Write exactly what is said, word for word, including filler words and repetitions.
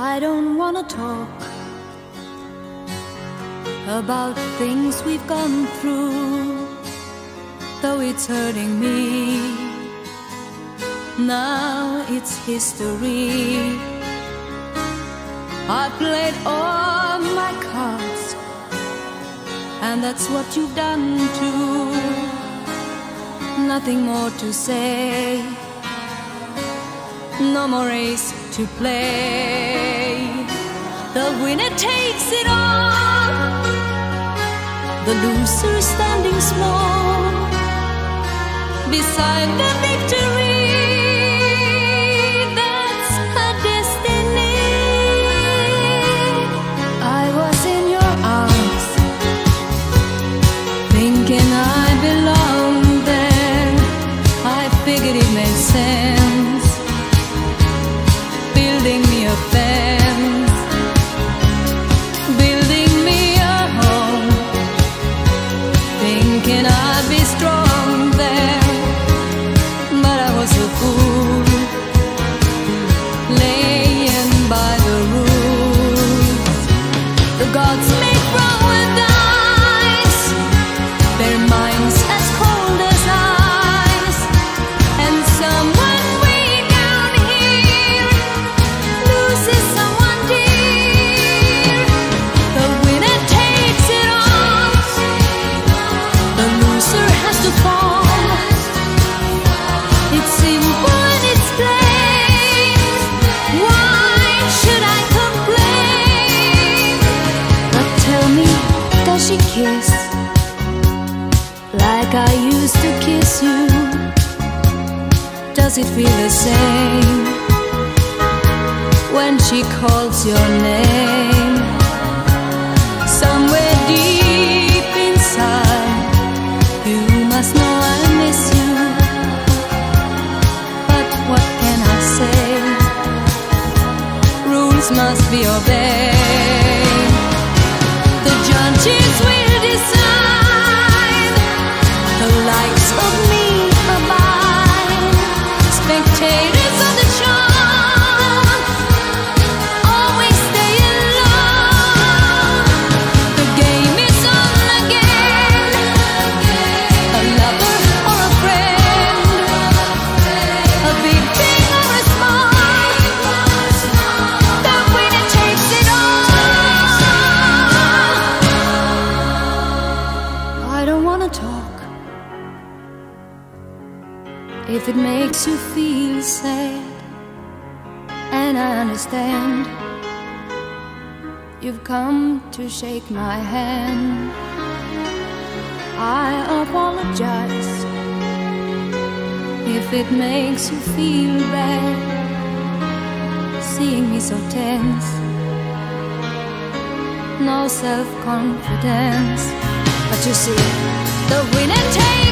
I don't wanna talk about things we've gone through, though it's hurting me. Now it's history. I played all my cards, and that's what you've done too. Nothing more to say, no more race to play. The winner takes it all, the loser standing small beside the victory. That's her destiny. I was in your arms, thinking I belonged there. I figured it made sense, building me a fence, building me a home, thinking I'd be strong there. But I was a fool, laying by the rules. The gods make wrong with ice, their minds as cold as ice. And someone way down here loses someone dear. The winner takes it all, the loser has to fall. It's simple and it's plain. Why should I complain? But tell me, does she kiss like I used to kiss you? Does it feel the same when she calls your name? Somewhere deep inside, you must know I miss you. But what can I say? Rules must be obeyed. The judges will decide, the likes of me abide. Spectators of the show always stay alone. The game is on again, a lover or a friend, a big thing or a small, the winner takes it all. I don't wanna talk if it makes you feel sad, and I understand. You've come to shake my hand. I apologize if it makes you feel bad, seeing me so tense, no self-confidence. But you see, the winner takes